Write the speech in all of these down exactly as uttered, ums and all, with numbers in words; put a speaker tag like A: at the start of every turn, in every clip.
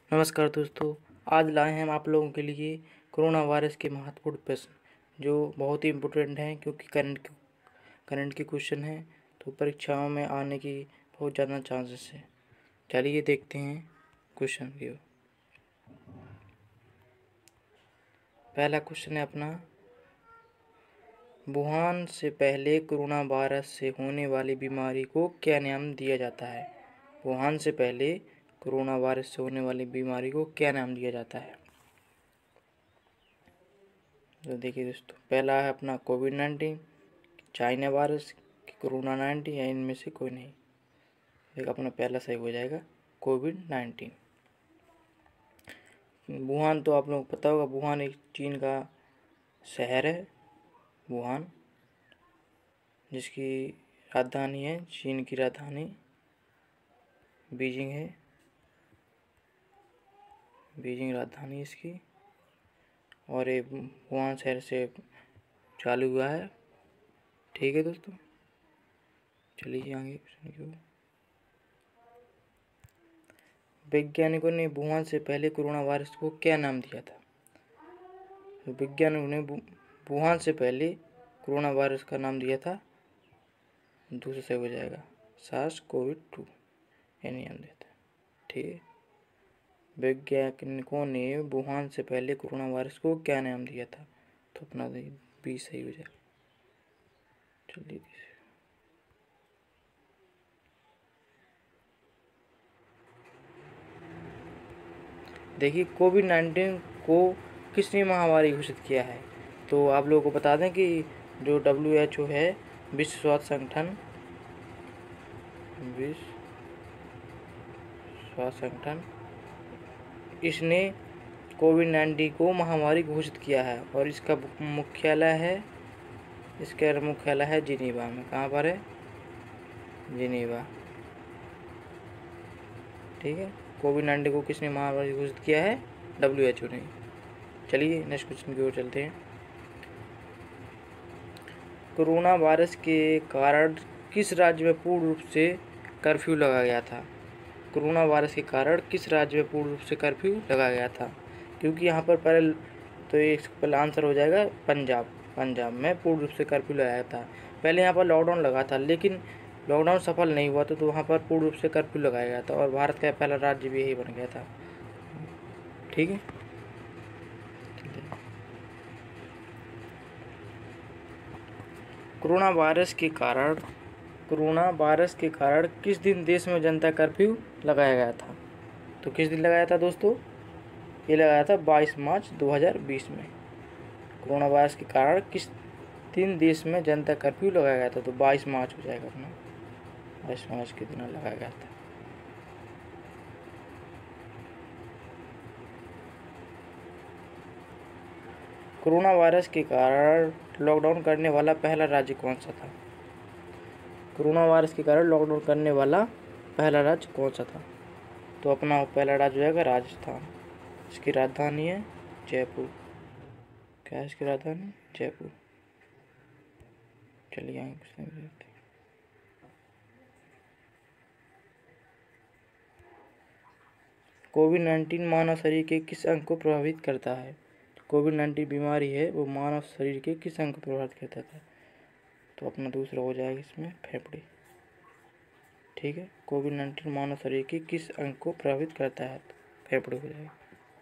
A: नमस्कार दोस्तों, आज लाए हैं हम आप लोगों के लिए कोरोना वायरस के महत्वपूर्ण प्रश्न जो बहुत ही इम्पोर्टेंट हैं क्योंकि करंट करंट के क्वेश्चन हैं तो परीक्षाओं में आने की बहुत ज़्यादा चांसेस है। चलिए देखते हैं क्वेश्चन की। पहला क्वेश्चन है अपना, वुहान से पहले कोरोना वायरस से होने वाली बीमारी को क्या नाम दिया जाता है? वुहान से पहले कोरोना वायरस से होने वाली बीमारी को क्या नाम दिया जाता है? तो देखिए दोस्तों, पहला है अपना COVID nineteen, China virus, corona nineteen या इनमें से कोई नहीं। एक अपना पहला सही हो जाएगा कोविड नाइन्टीन। वुहान तो आप लोगों को पता होगा, वुहान एक चीन का शहर है। वुहान जिसकी राजधानी है, चीन की राजधानी बीजिंग है। बीजिंग राजधानी इसकी, और ये वुहान शहर से चालू हुआ है। ठीक है दोस्तों, चलिए आगे क्वेश्चन की ओर। वैज्ञानिकों ने वुहान से पहले कोरोना वायरस को क्या नाम दिया था? तो वैज्ञानिकों ने वुहान से पहले कोरोना वायरस का नाम दिया था, दूसरा से हो जाएगा सार्स कोविड टू, ये नाम देता है। ठीक है, वैज्ञानिकों ने वुहान से पहले कोरोना वायरस को क्या नाम दिया था? तो अपना बी सही हो जाएगा। चलिए देखिए, कोविड नाइन्टीन को किसने महामारी घोषित किया है? तो आप लोगों को बता दें कि जो डब्ल्यू एच ओ है, विश्व स्वास्थ्य संगठन, विश्व स्वास्थ्य संगठन, इसने कोविड नाइन्टीन को महामारी घोषित किया है और इसका मुख्यालय है इसका मुख्यालय है जिनेवा में। कहाँ पर है? जिनेवा। ठीक है, कोविड नाइन्टीन को किसने महामारी घोषित किया है? डब्ल्यू एच ओ ने। चलिए नेक्स्ट क्वेश्चन की ओर चलते हैं। कोरोना वायरस के कारण किस राज्य में पूर्ण रूप से कर्फ्यू लगाया गया था? कोरोना वायरस के कारण किस राज्य में पूर्ण रूप से कर्फ्यू लगाया गया था? क्योंकि यहाँ पर पहले तो ये पहला आंसर हो जाएगा पंजाब। पंजाब में पूर्ण रूप से कर्फ्यू लगाया था। पहले यहाँ पर लॉकडाउन लगा था, लेकिन लॉकडाउन सफल नहीं हुआ था, तो वहाँ पर पूर्ण रूप से कर्फ्यू लगाया गया था और भारत का पहला राज्य भी यही बन गया था। ठीक है, कोरोना वायरस के कारण कोरोना वायरस के कारण किस दिन देश में जनता कर्फ्यू लगाया गया था? तो किस दिन लगाया था दोस्तों? ये लगाया था बाईस मार्च दो हज़ार बीस में। कोरोना वायरस के कारण किस दिन देश में जनता कर्फ्यू लगाया गया था? तो बाईस मार्च हो जाएगा अपना, बाईस मार्च के दिन लगाया गया था। कोरोना वायरस के कारण लॉकडाउन करने वाला पहला राज्य कौन सा था? कोरोना वायरस के कारण लॉकडाउन करने वाला पहला राज्य कौन सा था? तो अपना पहला राज्य हो जाएगा राजस्थान। इसकी राजधानी है जयपुर। क्या है इसकी राजधानी? जयपुर। चलिए आगे कुछ नहीं देखते। कोविड नाइन्टीन मानव शरीर के किस अंग को प्रभावित करता है? कोविड नाइन्टीन बीमारी है वो मानव शरीर के किस अंग को प्रभावित करता है? तो अपना दूसरा हो जाएगा इसमें फेफड़े। ठीक है, कोविड नाइन्टीन मानव शरीर के किस अंग को प्रभावित करता है? तो फेफड़े हो जाएगा।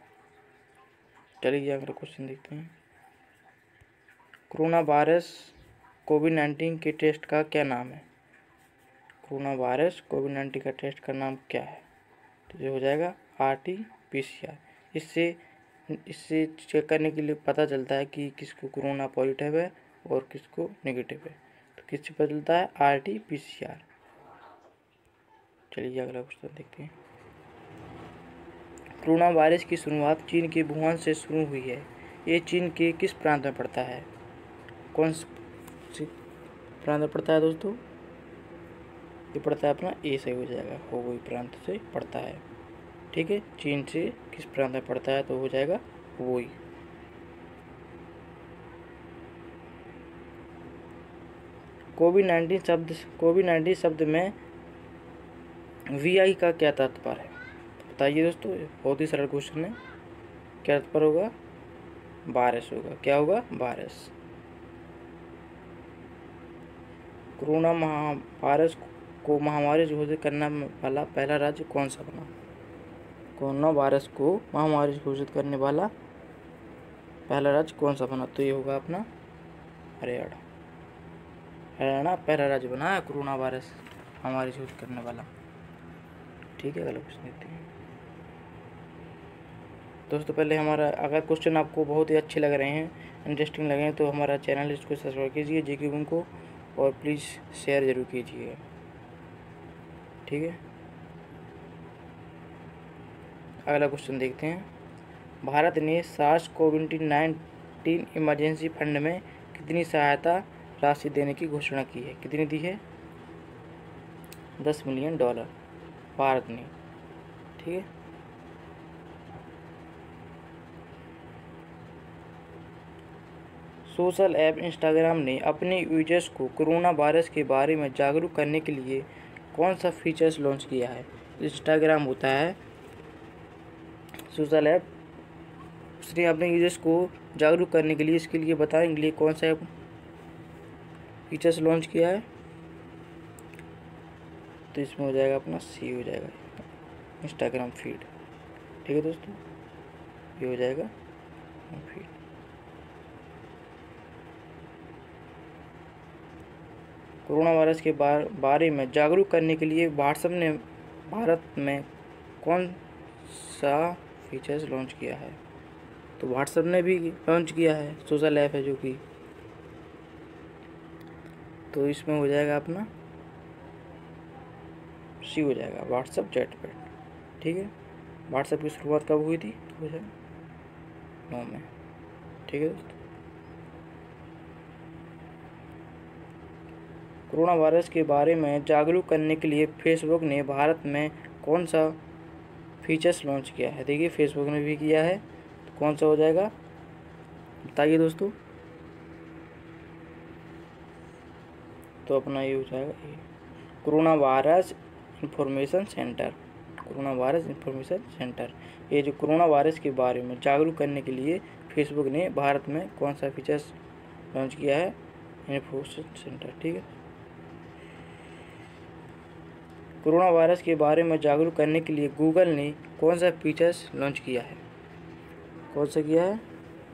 A: चलिए अगला क्वेश्चन देखते हैं। कोरोना वायरस कोविड नाइन्टीन के टेस्ट का क्या नाम है? कोरोना वायरस कोविड नाइन्टीन का टेस्ट का नाम क्या है? तो ये हो जाएगा R T P C R. इससे इससे चेक करने के लिए पता चलता है कि किसको कोरोना पॉजिटिव है और किसको नेगेटिव है। तो किससे पता चलता है? R T P C R. चलिए अगला क्वेश्चन देखते हैं। कोरोना वायरस की शुरुआत चीन के वुहान से शुरू हुई है। ये चीन के किस प्रांत में पड़ता है? कौन से प्रांत में पड़ता है दोस्तों? ये पड़ता है अपना ए सही हो जाएगा, हुबेई प्रांत से पड़ता है। ठीक है, चीन से किस प्रांत में पड़ता है? तो हो जाएगा हुबेई। कोविड नाइन्टीन शब्द कोविड नाइन्टीन शब्द में वी आई का क्या तात्पर्य है? बताइए दोस्तों, बहुत ही सरल क्वेश्चन है। क्या पर होगा? बारिश होगा। क्या होगा? बारिश। कोरोना महावायरस को महामारी घोषित करने वाला पहला राज्य कौन सा बना? कोरोना वायरस को महामारी घोषित करने वाला पहला राज्य कौन सा बना? तो ये होगा अपना हरियाणा। हरियाणा पहला राज्य बना है कोरोना वायरस महामारी घोषित करने वाला। ठीक है, अगला क्वेश्चन देखते हैं दोस्तों। पहले हमारा अगर क्वेश्चन आपको बहुत ही अच्छे लग रहे हैं, इंटरेस्टिंग लगे हैं, तो हमारा चैनल इसको सब्सक्राइब कीजिए जी के को, और प्लीज़ शेयर ज़रूर कीजिए। ठीक है, अगला क्वेश्चन देखते हैं। भारत ने SARS COVID nineteen emergency fund में कितनी सहायता राशि देने की घोषणा की है? कितनी दी है? दस मिलियन डॉलर भारत ने। ठीक है, सोशल ऐप इंस्टाग्राम ने अपने यूजर्स को कोरोना वायरस के बारे में जागरूक करने के लिए कौन सा फीचर्स लॉन्च किया है? इंस्टाग्राम होता है सोशल ऐप, उसने अपने यूजर्स को जागरूक करने के लिए, इसके लिए बताने के लिए कौन सा फीचर्स लॉन्च किया है? तो इसमें हो जाएगा अपना सी हो जाएगा इंस्टाग्राम फीड। ठीक है दोस्तों, ये हो जाएगा फीड। कोरोना वायरस के बारे में जागरूक करने के लिए व्हाट्सएप ने भारत में कौन सा फीचर्स लॉन्च किया है? तो व्हाट्सएप ने भी लॉन्च किया है, सोशल ऐप है जो कि, तो इसमें हो जाएगा अपना सी हो जाएगा व्हाट्सएप चैटपैड। ठीक है, व्हाट्सएप की शुरुआत कब हुई थी? दो हज़ार नौ में। ठीक है दोस्तों, कोरोना वायरस के बारे में जागरूक करने के लिए फेसबुक ने भारत में कौन सा फीचर्स लॉन्च किया है? देखिए, फेसबुक ने भी किया है, तो कौन सा हो जाएगा बताइए दोस्तों। तो अपना ये हो जाएगा corona virus information centre. Corona virus information centre, ये जो कोरोना वायरस के बारे में जागरूक करने के लिए फेसबुक ने भारत में कौन सा फीचर्स लॉन्च किया है? Information centre. ठीक है, कोरोना वायरस के बारे में जागरूक करने के लिए गूगल ने कौन सा फीचर्स लॉन्च किया है? कौन सा किया है?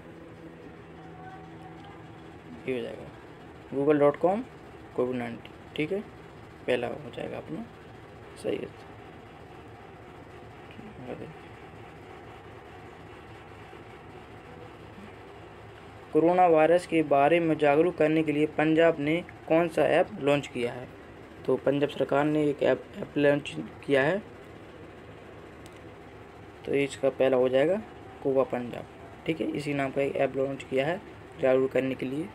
A: ये हो जाएगा Google dot com COVID nineteen. ठीक है, पहला हो जाएगा अपना सही है। कोरोना वायरस के बारे में जागरूक करने के लिए पंजाब ने कौन सा ऐप लॉन्च किया है? तो पंजाब सरकार ने एक ऐप ऐप लॉन्च किया है, तो इसका पहला हो जाएगा कोवा पंजाब। ठीक है, इसी नाम का एक ऐप लॉन्च किया है जागरूक करने के लिए।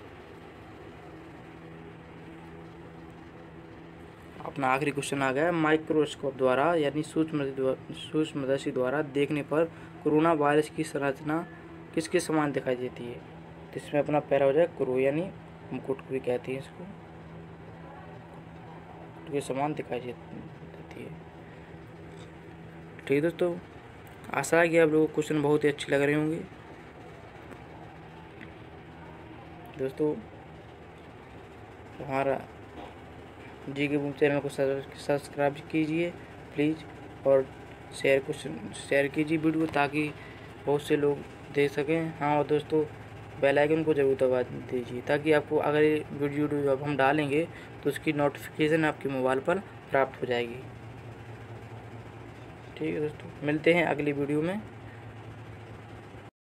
A: अपना आखिरी क्वेश्चन आ गया, माइक्रोस्कोप द्वारा यानी सूक्ष्म सूक्ष्मदर्शी द्वारा देखने पर कोरोना वायरस की संरचना किसके समान दिखाई देती है? तो इसमें अपना पहला हो जाएगा क्रो यानी मुकुट भी कहते हैं इसको, के समान दिखाई देती है। ठीक है दोस्तों, आशा है कि आप लोगों को क्वेश्चन बहुत ही अच्छे लग रहे होंगे। दोस्तों, हमारा जी के बुक चैनल को सब्सक्राइब कीजिए प्लीज़, और शेयर क्वेश्चन शेयर कीजिए वीडियो, ताकि बहुत से लोग देख सकें। हाँ, और दोस्तों बेल आइकन को जरूर दबा दीजिए, ताकि आपको अगर ये वीडियो जब हम डालेंगे तो उसकी नोटिफिकेशन आपके मोबाइल पर प्राप्त हो जाएगी। ठीक है दोस्तों, मिलते हैं अगली वीडियो में।